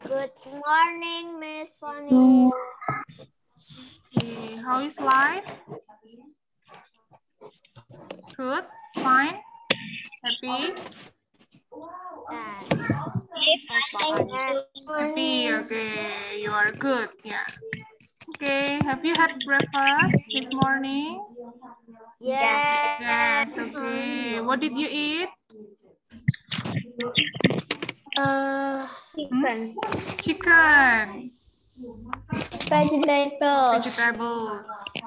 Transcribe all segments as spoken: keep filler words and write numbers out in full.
Good morning, Miss Fanny. Okay, how is life? Good, fine, happy? Happy, okay, you are good, yeah. Okay, have you had breakfast this morning? Yes. Yes, okay. What did you eat? Uh, Hmm? Chicken. vegetables. Vegetables.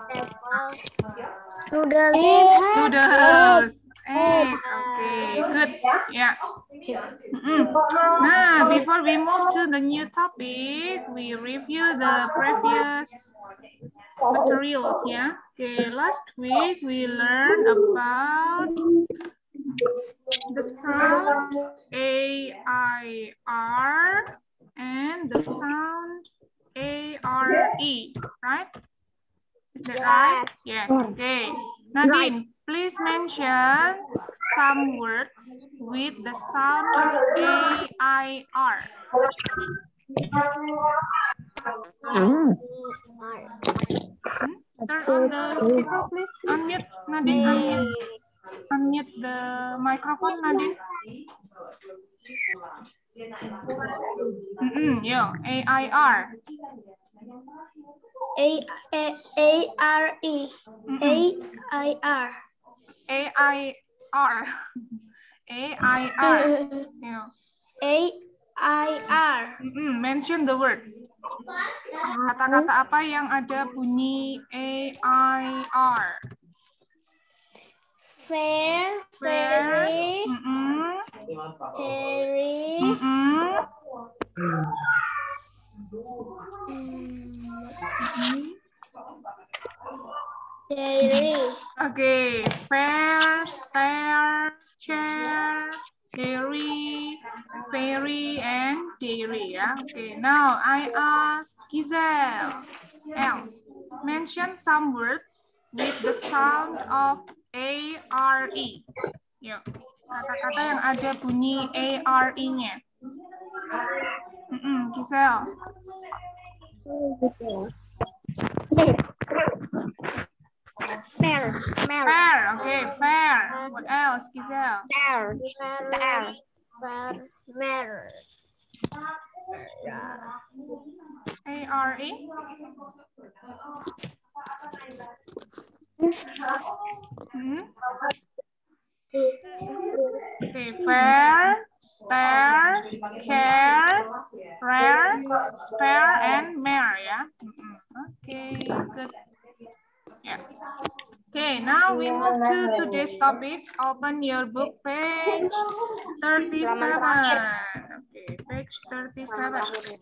Noodles. Noodles. Egg. Okay, good. Yeah. Mm-mm. Now, before we move to the new topic, we review the previous materials. Yeah. Okay. Last week we learned about the sound A I R and the sound A R E, right? Is that right? Yes, okay. Nadine, please mention some words with the sound A I R. Hmm? Turn on the speaker, please. Unmute, Nadine, unmute. Unmute the microphone, Nadine. Mm-mm, yeah, A I R. A A A R E. A I R. A I R. A I R. Yeah. A I R. Mm-mm, mention the words. Kata-kata apa yang ada bunyi A I R? Fair, Fair. fairy, Mm-mm. fairy, Mm-mm. dairy. Okay, fair, fair, chair, dairy, fairy, and dairy. Yeah. Okay. Now I ask Giselle. L. Mention some words with the sound of A R E. Yuk. Kata-kata yang ada bunyi A R E-nya. Mm-mm, Giselle. Fair, Fair, okay, fair. What else, Giselle? Star, star, fair, A R E? Hmm? Okay, fair, stare, care, rare, spare, and mare, yeah? Mm-mm. Okay, good. Yeah. Okay, now we move to today's topic. Open your book, page thirty-seven. Okay, page thirty-seven.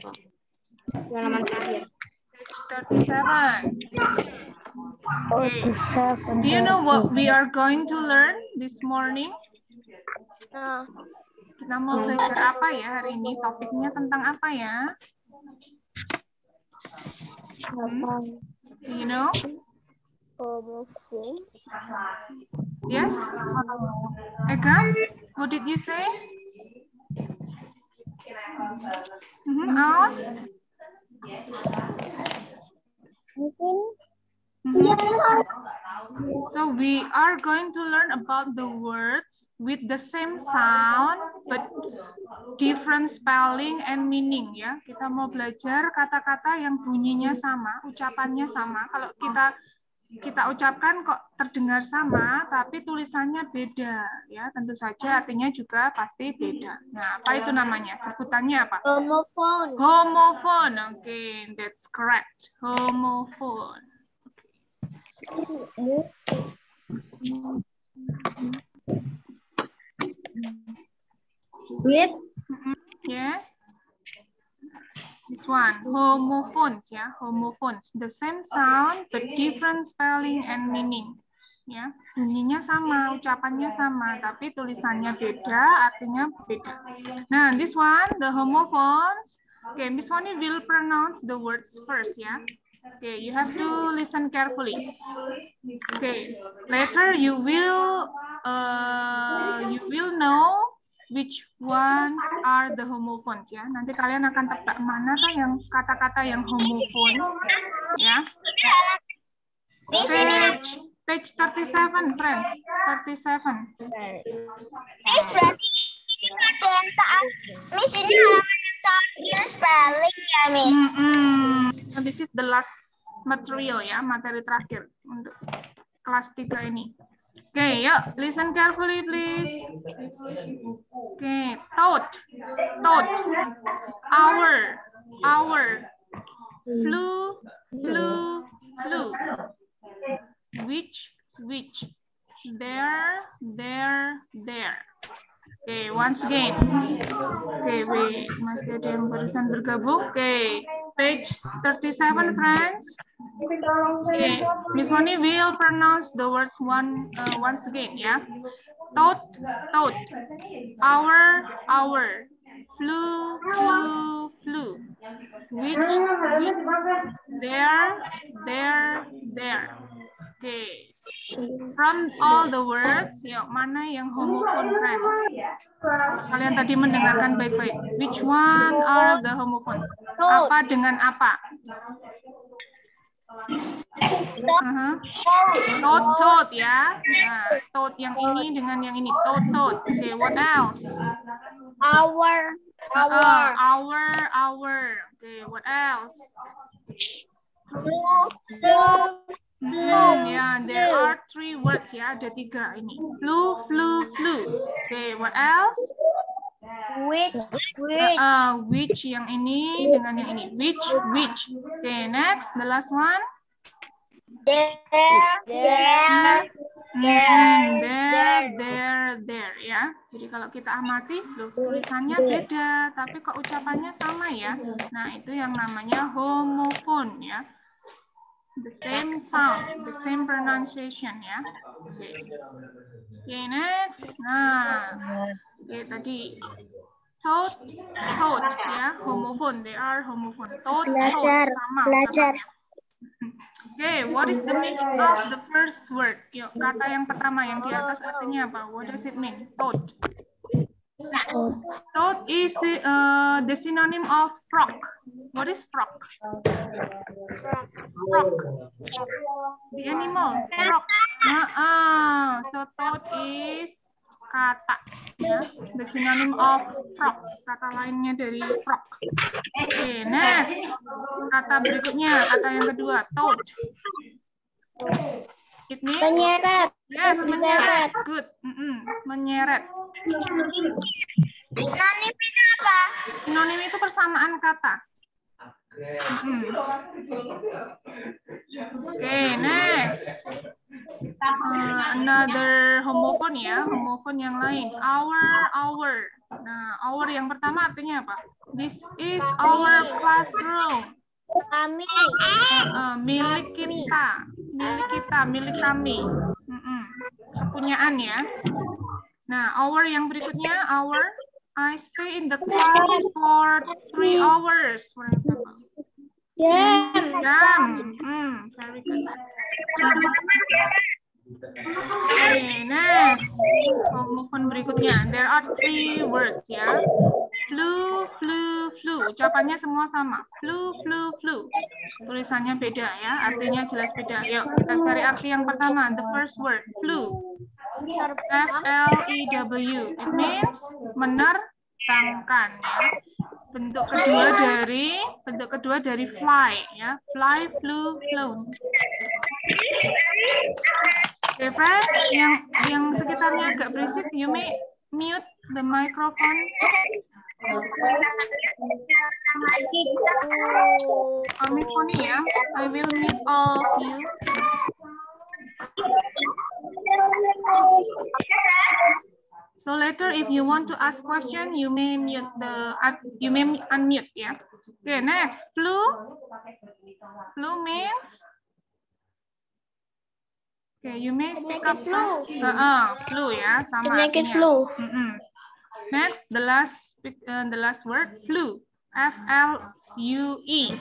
Page thirty-seven. Okay. Do you know what we are going to learn this morning? Kita mau belajar apa ya hari ini? Topiknya tentang apa ya? Hmm? Do you know? Yes? Ega, what did you say? Mm-hmm. Aus? Mm-hmm. So we are going to learn about the words with the same sound but different spelling and meaning ya. Kita mau belajar kata-kata yang bunyinya sama, ucapannya sama. Kalau kita kita ucapkan kok terdengar sama, tapi tulisannya beda ya. Tentu saja artinya juga pasti beda. Nah, apa itu namanya? Sebutannya apa? Homophone. Homophone. Oke, okay, that's correct. Homophone. With yes. This one, homophones, ya, homophones. The same sound, but different spelling and meaning. Ya, bunyinya sama, ucapannya sama, tapi tulisannya beda, artinya beda. Nah, this one, the homophones. Okay, Miss Wani will pronounce the words first, ya. Okay, you have to listen carefully. Okay, later you will, uh, you will know which ones are the homophones ya. Nanti kalian akan tebak mana kan yang kata-kata yang homofon ya. Page page thirty-seven friends, thirty-seven. Miss berarti Miss ini halaman yang terakhir spelling ya Miss. Mm -hmm. This is the last material ya, materi terakhir untuk kelas tiga ini. Oke, okay, yuk listen carefully please. Oke, okay. Thought, thought, hour, hour, flew, flew, flew, which, which, there, there, there. Oke, okay, once again. Oke, okay, wait, masih ada yang barusan bergabung. Oke, okay. Page thirty-seven, friends. Okay, Miss Moni will pronounce the words one uh, once again, ya. Thought, thought, hour, hour, flew, flew, flew, which, which, there, there, there. Okay. From all the words, yuk, mana yang homophone, friends? Kalian tadi mendengarkan baik-baik. Which one are the homophones? Apa dengan apa? Uh-huh. Thought, thought ya. Nah, thought yang ini dengan yang ini. Thought, thought. Oke, okay, what else? Hour. Hour. Uh, hour, hour. Oke, okay, what else? Hmm, ya, yeah, there are three words ya, ada tiga ini. Flew, flew, flew. Oke, okay, what else? Which, which. Uh, which yang ini dengan yang ini. Which, which. Oke, okay, next, the last one. There, there, hmm, there, there, there ya. Jadi kalau kita amati, loh, tulisannya beda, tapi kok ucapannya sama ya. Nah, itu yang namanya homophone ya. The same sound, the same pronunciation ya. Oke, okay. Okay, next. Nah, oke okay, tadi thought, thought ya, homophone. They are homophone. Thought, belajar, thought sama. Belajar. Oke, okay, what is the meaning of the first word? Yuk, kata yang pertama yang di atas artinya apa? What does it mean? Thought. Thought is uh, the synonym of frog. What is frog? Frog. The animal. Frog. Uh -uh. So thought is kata. Ya. The synonym of frog. Kata lainnya dari frog. Oke, okay, next. Kata berikutnya. Kata yang kedua. Thought. It means menyeret. Yes, menyeret. Good. Mm -mm. Menyeret. Sinonim itu apa? Sinonim itu persamaan kata. Hmm. Oke, okay, next. Uh, another homophone ya, homophone yang lain. Our, our. Nah, our yang pertama artinya apa? This is our classroom. Kami. Uh, uh, milik kita, milik kita, milik kami. Mm -mm. Kepunyaan ya. Nah, our yang berikutnya, our. I stay in the class for three hours, for example. Jam. Jam. Hmm, very good. Okay, next. Homophone berikutnya. There are three words ya. Flew, flew, flew. Ucapannya semua sama. Flew, flew, flew. Tulisannya beda ya. Artinya jelas beda. Yuk, kita cari arti yang pertama. The first word, flew. F L E W. It means menerbangkan ya. Bentuk kedua dari bentuk kedua dari fly ya. Fly, flew, flown. Oke, okay, friends, yang yang sekitarnya agak berisik, you may mute the microphone. Oh, mute Pony ya. I will mute all of you. So later, if you want to ask question, you may mute the you may unmute ya. Okay, next, flu. Flu means. Okay, you may speak up. Flu. Uh, uh, flu ya, sama. Penyakit artinya. flu. Mm -mm. Next, the last uh, the last word, flu. F L U E.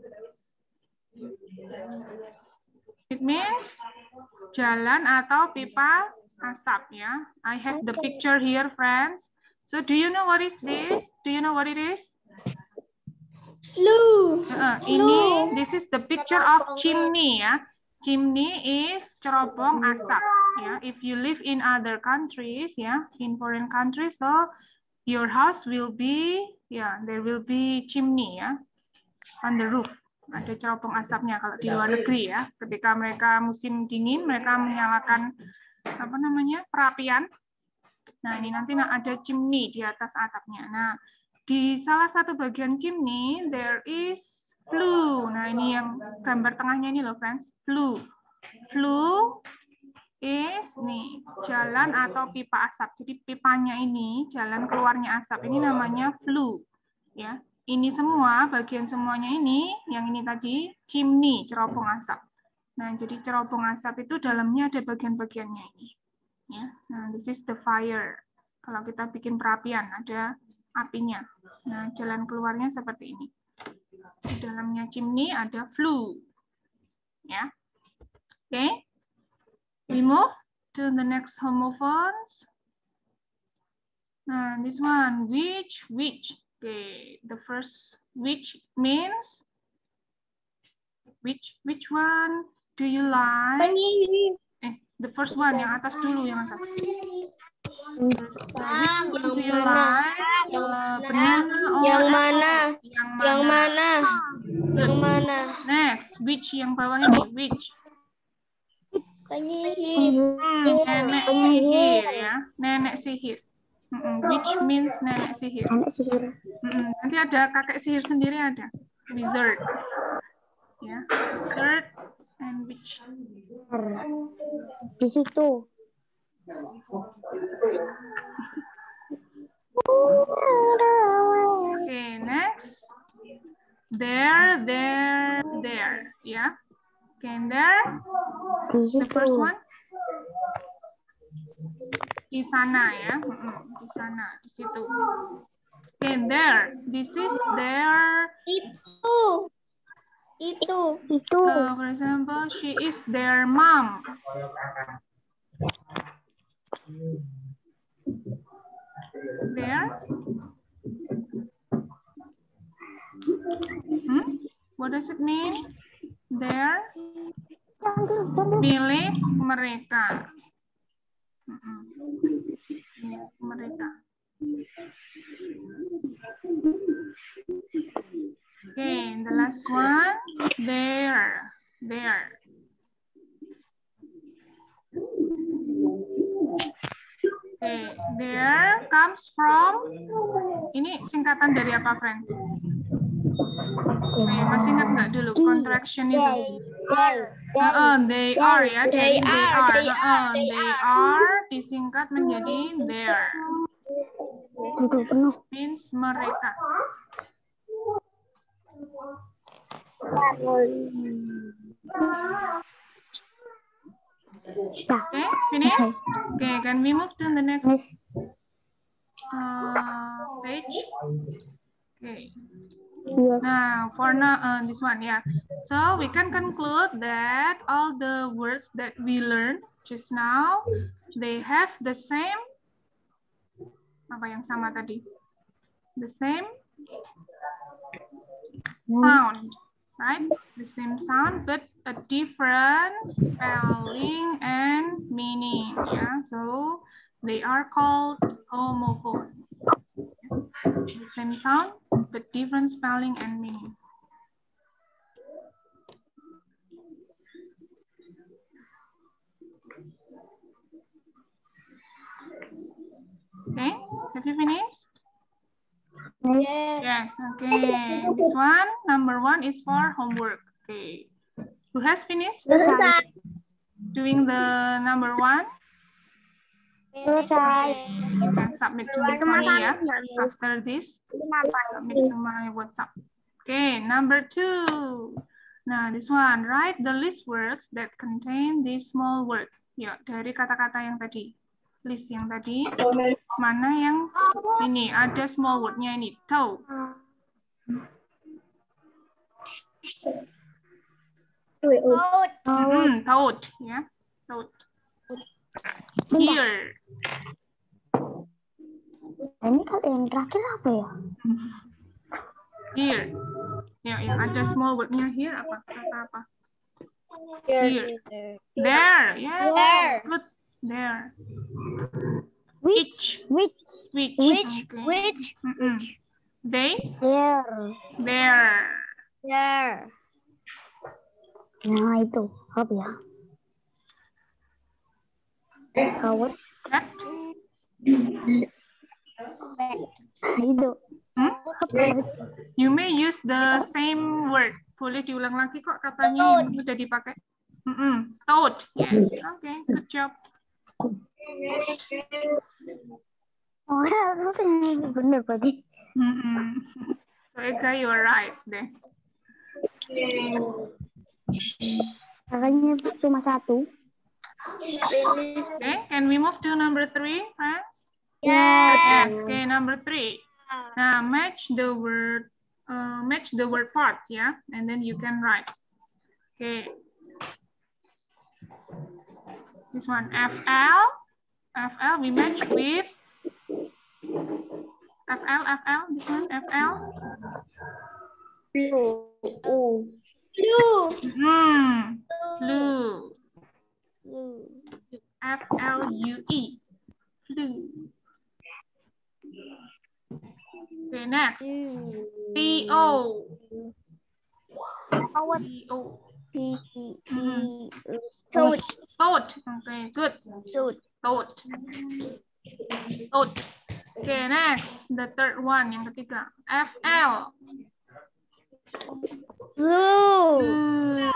It means jalan atau pipa asap ya. I have the picture here, friends. So do you know what is this? Do you know what it is? Flu. Uh, ini, this is the picture of chimney ya. Chimney is cerobong asap ya. If you live in other countries ya, in foreign countries, so your house will be ya, there will be chimney ya, on the roof. Ada cerobong asapnya kalau di luar negeri ya. Ketika mereka musim dingin, mereka menyalakan apa namanya perapian. Nah ini nanti ada chimney di atas atapnya. Nah di salah satu bagian chimney there is flue. Nah ini yang gambar tengahnya ini loh friends, flue. Flue is nih jalan atau pipa asap. Jadi pipanya ini jalan keluarnya asap. Ini namanya flue. Ya, ini semua bagian semuanya ini, yang ini tadi chimney, cerobong asap. Nah jadi cerobong asap itu dalamnya ada bagian-bagiannya ini. Ya, nah this is the fire. Kalau kita bikin perapian ada apinya. Nah, jalan keluarnya seperti ini. Di dalamnya chimney ada flue. Ya. Oke. Okay. We move to the next homophones. Nah, this one, which, which. Oke, okay. The first which means which, which one do you like? Eh, the first one yang atas dulu, yang atas. Yang do you like? Uh, banana or Yang mana? Yang mana? Yang mana? Yang mana? Next, which yang bawah ini? Which? Penyihir. Hmm, nenek sihir ya. Nenek sihir. Mm -mm. Which means nenek sihir. Nenek sihir. Mm -mm. Nanti ada kakek sihir sendiri ada. Wizard. Ya. Wizard and which. Di situ. Okay, next. There, there, there. Yeah. Okay, and there. The first one. Di sana ya. Di sana, di situ. Okay, and there. This is there. Itu. Itu. Itu. Uh, for example, she is their mom. There. Hmm? What does it mean? There. Milik mereka. Milik mereka. Okay, the last one. There. There. Okay, there comes from, ini singkatan dari apa, friends? Okay, masih ingat nggak dulu contraction itu? Uh, they are ya, They are, they are, they are disingkat menjadi there. Means mereka. Okay, finish. Okay, can we move to the next uh, page? Okay. Yes. Now, for now, uh, this one, yeah. So we can conclude that all the words that we learned just now, they have the same, apa yang sama tadi? The same sound, right? The same sound, but a different spelling and meaning, yeah. So they are called homophones. The same sound, but different spelling and meaning. Okay, have you finished? Yes. Yes, okay. This one, number one is for homework. Okay. Who has finished doing the number one? Selesai. You can submit to this one, yeah. After this, submit to my WhatsApp. Okay, number two. Now this one, write the list words that contain these small words. Ya, dari kata-kata yang tadi. List yang tadi. Mana yang ini? Ada small word-nya ini. Toe. Toad. Hmm, toad, ya. Toad. Here. Ini kalau yang terakhir apa ya? Here. Ya, yang ada small word-nya here apa? Kata apa? Here. There. Yeah. There. Good. There. Which? Which? Which. Which? Okay. Which? Mm-mm. They. There. There. There. Nah itu apa ya? Kawat. That. Itu. Hmm? You may use the same word. Boleh diulang lagi kok katanya yang sudah dipakai. Mm-mm. Toad. Yes. Okay. Good job. Oh, bener berarti. Mm-mm. So Eka, you are right deh. Makanya cuma satu. Okay. Can we move to number three, friends? Yes. Yes. Okay. Number three. Now match the word. Uh, match the word part, yeah, and then you can write. Okay. This one, F L. F L, we match with F L, F L, this one, F L. Blue. Blue. Hmm, blue. Blue. F L U E. Blue. Okay, next. T O. T O. Toad. Toad. Okay, good. Toad. Toad. Toad. Okay, next. The third one, yang ketiga. F L. Blue. Blue.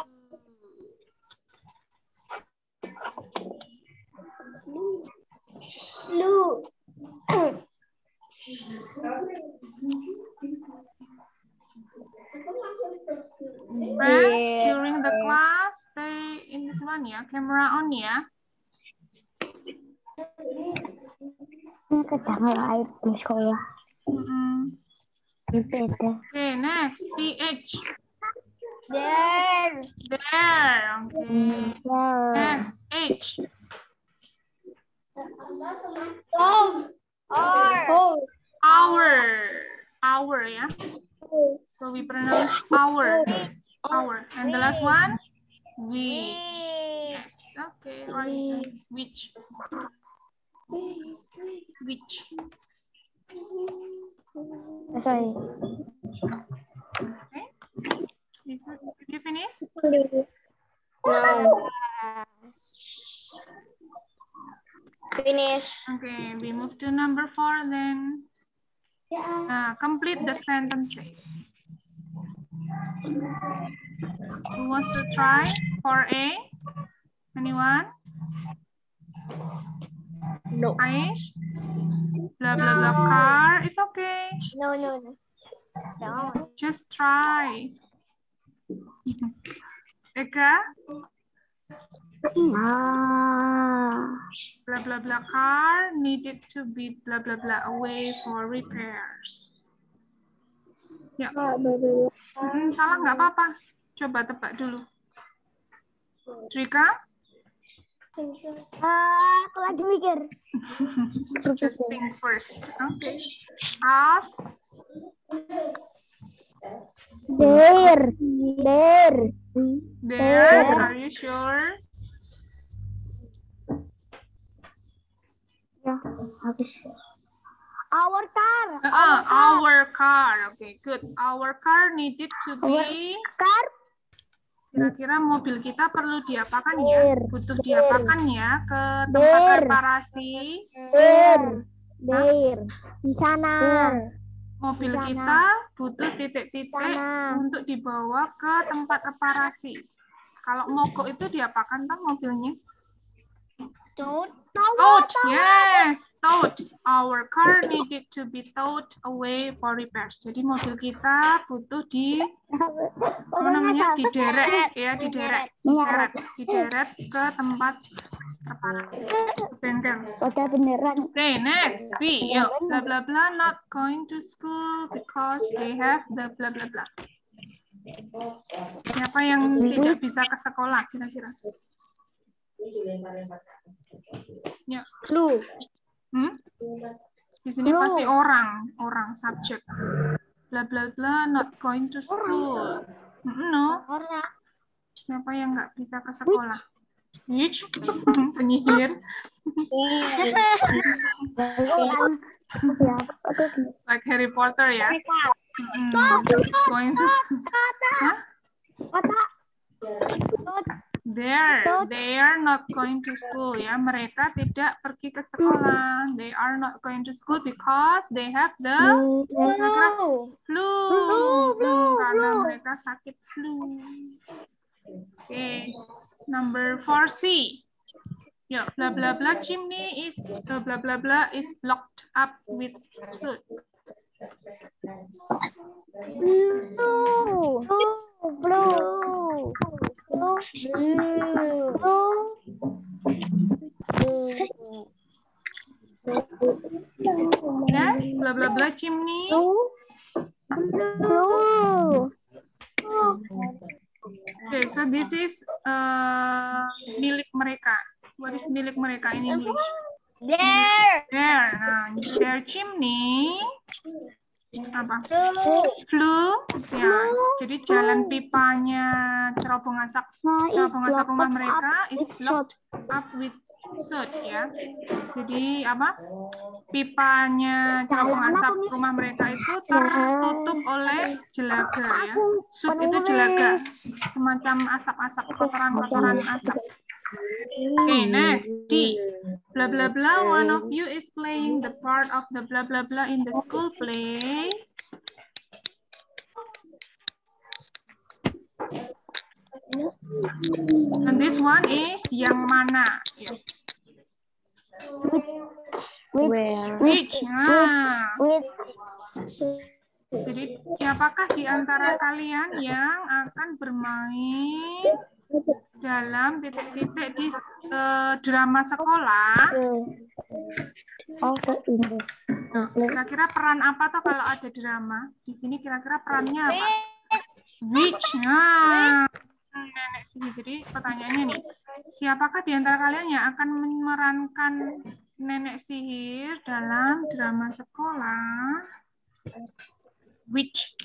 Blue. Friends, during the class, stay in this one ya. Camera on ya. Ini ketangan air di sekolah. Mm-mm. Okay, next. T H. There. There. Okay. There. Next. H. Oh. Oh. Hour. Hour ya. So we pronounce hour. Hour. And the last one? Which. Yes. Okay. Right. Which. Which. Sorry. Okay. Did you, did you finish? Finish. Okay. We move to number four then. Uh, complete the sentences. Who wants to try? four A? Anyone? No. Aish? Blah, blah, blah, car. It's okay. No, no, no. No. Just try. Eka? Ah. Blah, blah, blah, car needed to be blah, blah, blah away for repairs. Ya. Hmm, salah nggak apa-apa. Coba tebak dulu. Trika? Ah, aku lagi mikir. Just think first. Okay. As? There. There. There. Are you sure? Ya, habis. Our car. Uh, our car. Okay, good. Our car needed to be. Car. Kira-kira mobil kita perlu diapakan ya? Butuh diapakan ya ke tempat There. reparasi? There. There. Di sana. Mobil Di sana. kita butuh titik-titik Sana. untuk dibawa ke tempat reparasi. Kalau mogok itu diapakan toh mobilnya? Towed. Towed, yes, towed. Our car needed to be towed away for repairs. Jadi mobil kita butuh di apa namanya? Diderek ya, diderek, diseret, dideret ke tempat reparasi, ke bengkel. Udah beneran. Okay, next B. Yo, blah blah blah not going to school because they have the blah blah blah. Siapa yang tidak bisa ke sekolah kira-kira? Ya. Flu. Hmm? Di sini pasti orang, orang subject. Bla bla bla, not going to school. No. Orang. Siapa yang nggak bisa ke sekolah? Which? Penyihir. Like Harry Potter ya. Mm, going to huh? There, they are not going to school ya. Mereka tidak pergi ke sekolah. They are not going to school because they have the flu. Flu, flu karena mereka sakit flu. Oke, okay. Number four C. Yo, bla bla bla chimney is uh, bla bla bla is blocked up with soot. Blue, blue, blue, Yes, bla bla bla chimney. blue. Okay, so this is uh, milik mereka. What is milik mereka in English? There. Their, nah, their chimney. Apa? Flue. Ya, jadi jalan pipanya cerobong asap, cerobong asap rumah mereka is blocked up with soot ya. Jadi apa? Pipanya cerobong asap rumah mereka itu tertutup oleh jelaga ya. Soot itu jelaga, semacam asap-asap, kotoran-kotoran asap. Okay, next D. Blah blah blah. One of you is playing the part of the blah blah blah in the school play. And this one is yang mana? Yeah. Which? Which? Nah. Which? Jadi siapakah di antara kalian yang akan bermain dalam titik-titik di uh, drama sekolah? Oh, ke Inggris. Kira-kira peran apa tuh kalau ada drama? Di sini kira-kira perannya apa? Which? Nah, nenek sini. Jadi pertanyaannya nih, siapakah di antara kalian yang akan memerankan nenek sihir dalam drama sekolah? Which?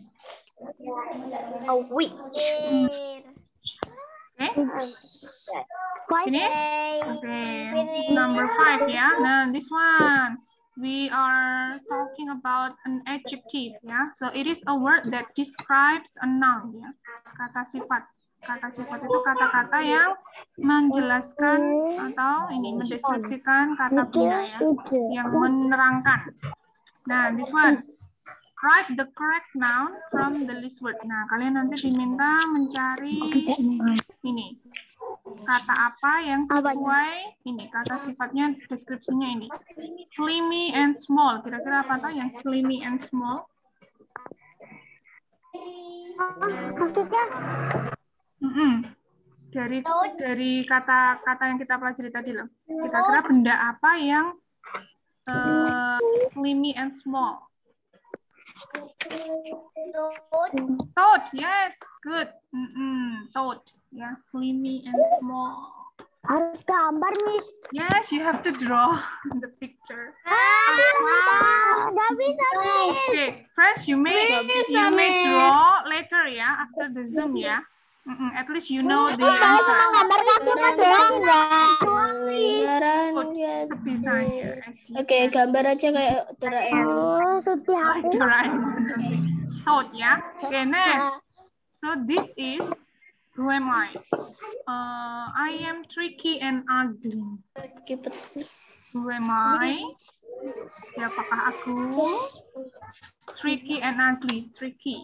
A witch. Okay. Finish? Okay. Finish. Number five ya. Nah, this one. We are talking about an adjective ya. So it is a word that describes a noun ya. Kata sifat. Kata sifat itu kata-kata yang menjelaskan atau ini mendeskripsikan kata benda ya, yang menerangkan. Nah, this one. Write the correct noun from the list word. Nah, kalian nanti diminta mencari ini kata apa yang sesuai ini kata sifatnya, deskripsinya ini. Slimy and small. Kira-kira apa tuh yang slimy and small? Maksudnya? Mm-mm. Dari dari kata-kata yang kita pelajari tadi loh. Kira-kira benda apa yang uh, slimy and small? Toad, yes, good. Mm-mm. Toad, yeah, slimy and small. Harus gambar, Miss. Yes, you have to draw the picture. Ah, nggak bisa, Miss. Okay, friends, you may you may draw later ya, after the Zoom ya. Mm-mm. At least you know the answer. Gambar kasihnya doang, enggak? Sebisanya. Oke, gambar aja kayak Doraemon. Oh, sedih Like aku. Doraemon. Toad ya. Okay, next. So this is who am I? Uh, I am tricky and ugly. Who am I? Siapakah aku? Tricky and ugly. Tricky.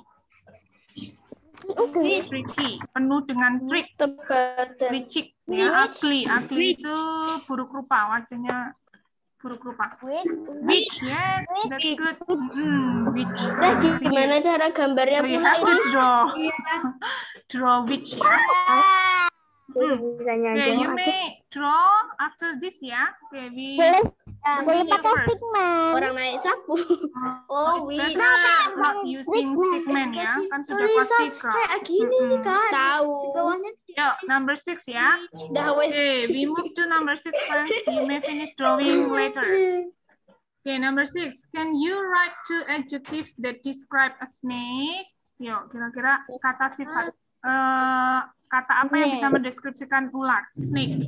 Tricky. Penuh dengan trick. Licik. Ya, ugly. Ugly itu buruk rupa. Wajahnya buruk rupa. Witch. Yes, that's good. Mm, witch. Nah, gimana cara gambarnya So you pula have to ini? draw. Draw witch ya. Hmm. Okay, you may draw after this ya. Okay, we Boleh pakai stickman. Orang naik sapu. Oh, it's better not using stickman ya. Kan sudah pasti kak. Kayak gini nih, Kak. Tahu. Yo, number six ya. Dah wes. Okay, we move to number six friends. You may finish drawing later. Okay, number six. Can you write two adjectives that describe a snake? Yuk, kira-kira kata sifat. Uh, kata apa yang bisa mendeskripsikan ular? Snake.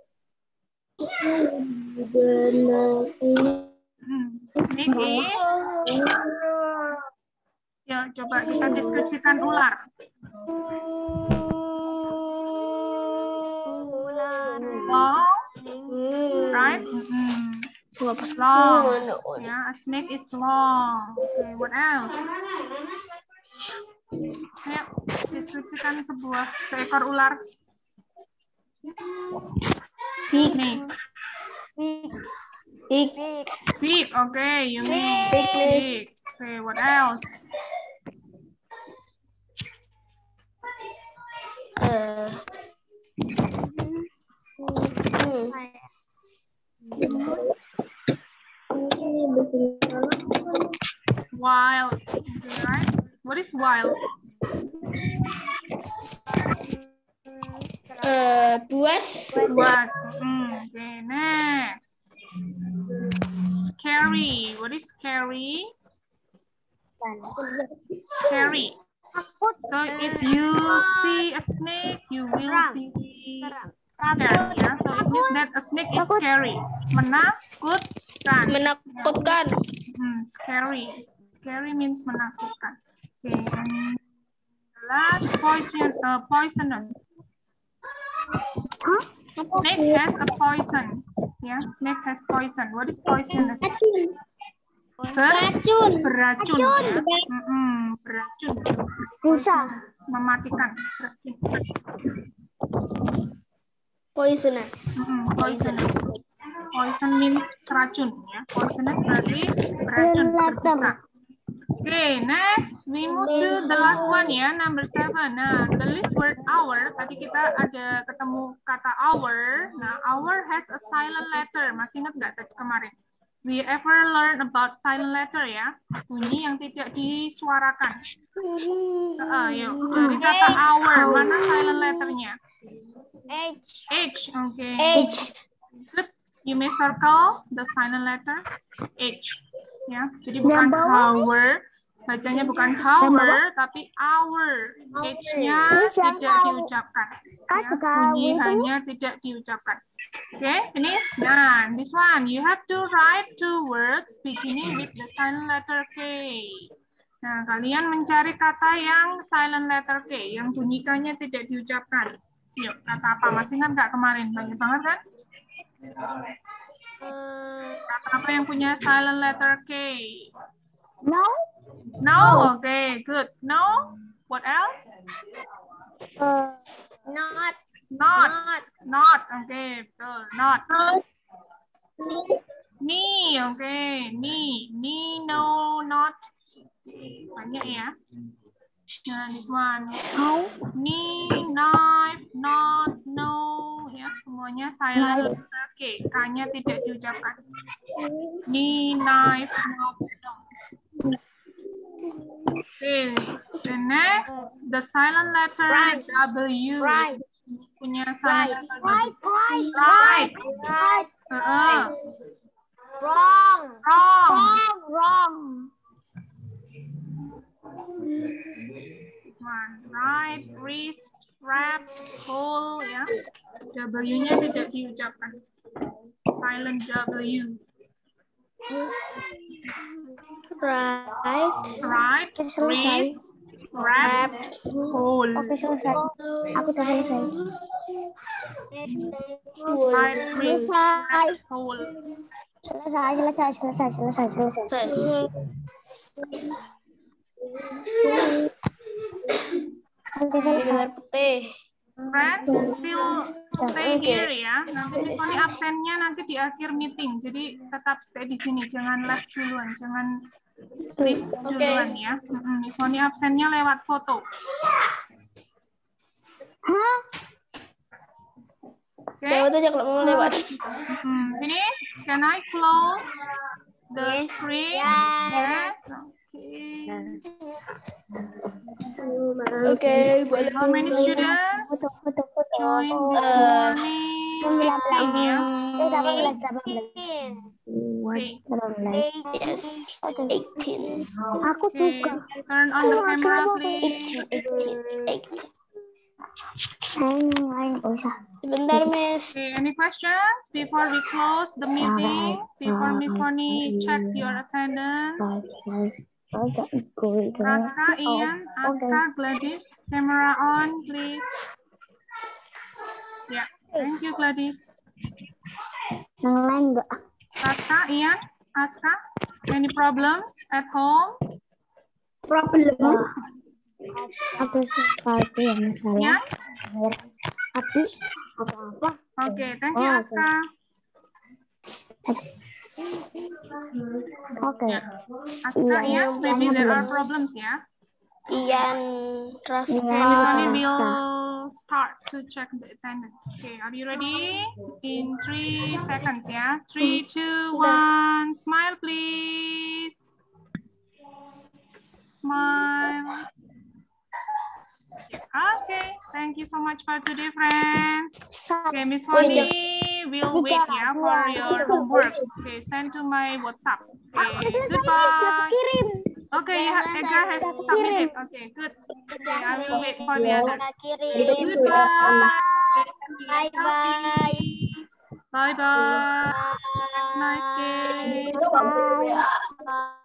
Hmm. Snake is. Ya, coba kita deskripsikan ular. Long, right? Mm-hmm. Long. Yeah, a snake is long. Okay, what else? Ayo, deskripsikan sebuah seekor ular. Big. Snake. Big. Big. Okay, you mean Bigness. big. Okay, what else? Uh, hmm. Wild. Okay, right? What is wild? Uh, buas. Buas. Mm, okay, next. Scary. What is scary? Scary. So if you see a snake, you will be scared. Yeah. So it means that a snake is scary. Menakutkan. Menakutkan. Hmm, scary. Scary means menakutkan. Okay. And the last poison. Uh, poisonous. Snake has a poison. Yeah. Snake has poison. What is poisonous? Racun. Beracun. Ya. Mm-mm, beracun. Rusa. Mematikan. Poisonous. Mm-mm, poisonous. Poison means racun. Ya. Poisonous berarti beracun. Berbusa. Oke, okay, next we move to the last one ya, number seven. Nah, the least word hour. Tadi kita ada ketemu kata hour. Nah, hour has a silent letter. Masih ingat nggak tadi kemarin? We ever learn about silent letter ya? Bunyi yang tidak disuarakan. Uh, yuk, dari kata hour, mana silent letternya? H. H, oke. Okay. H. Good. You may circle the silent letter H. Ya, jadi bukan hour, bacanya bukan hour, tapi hour. H-nya tidak diucapkan. Ya, bunyi hanya tidak diucapkan. Oke, okay, finish. Nah, this one, you have to write two words beginning with the silent letter K. Nah, kalian mencari kata yang silent letter K, yang bunyikannya tidak diucapkan. Yuk, kata apa? Masih ingat nggak kemarin? Banyak banget kan? Kata apa yang punya silent letter K? No. No, oke, okay, good. No, what else? Uh, not. Not. Not. Not, oke, okay, betul. Not. Ni, oke, okay. Ni, ni, no, not. Banyak ya. Nah, this one. Ni, knife, not, no. Ya, semuanya silent letter K. K-nya tidak diucapkan. Ni, knife, not, no. Okay, the next, the silent letter Right. W. Right. Punya silent letter Right. W. Right. Right. Right. Uh-uh. Wrong. Wrong. Wrong. Wrong. This one. Right, wrist, wrap, hole, ya. W-nya tidak diucapkan. Silent W. Right. Right, wrist, wrap, hole. Oke, selesai. Aku udah selesai. Right, wrist, wrap, hole. Selesai, selesai, selesai, selesai, selesai. Oke, Ini selesai. warna putih. Friends, still stay here ya. Nanti misalnya absennya nanti di akhir meeting. Jadi tetap stay di sini. Jangan left duluan. Jangan leave duluan ya. Misalnya absennya lewat foto. Hah? Okay. Lewat aja kalau mau lewat. Hmm, finish? Can I close the screen? Yes. Oke, Okay. boleh. How many students Foto, foto, foto. join this Uh, morning sembilan belas. meeting ya? Eh, delapan belas, delapan belas. Okay. Yes. eighteen. Aku Okay. juga. Turn on the camera, please. eighteen. eighteen. usah. Sebentar, Miss. Okay, any questions before we close the meeting? Before Miss Wani check your attendance? Raska, Ian, Aska, Gladys, camera on, please. Yeah, thank you, Gladys. Raska, Ian, Aska, any problems at home? Problem. Ada sesuatu yang masalah. Yeah? Tapi apa-apa. Okay, thank you, Aska. Oke. Aska, Ian, maybe there are problems, yeah? Ian, Raska. Okay, Miss Wani will start to check the attendance. Okay, are you ready? In three seconds, yeah? Three, two, one. Smile, please. Smile. Okay, thank you so much for today, friends. Okay, Miss Wani will wait, yeah, for your homework. Okay, send to my WhatsApp. Okay, goodbye. Okay, you have, Edgar has submitted. Okay, good. Okay, I will wait for the others. Goodbye. Bye bye. Bye bye. Have a nice day. Bye.